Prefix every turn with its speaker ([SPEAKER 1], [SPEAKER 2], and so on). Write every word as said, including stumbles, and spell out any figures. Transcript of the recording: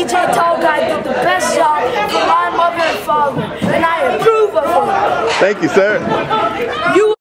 [SPEAKER 1] D J Tall Guy did the best job for my mother and father, and I approve of it.
[SPEAKER 2] Thank you, sir.
[SPEAKER 1] You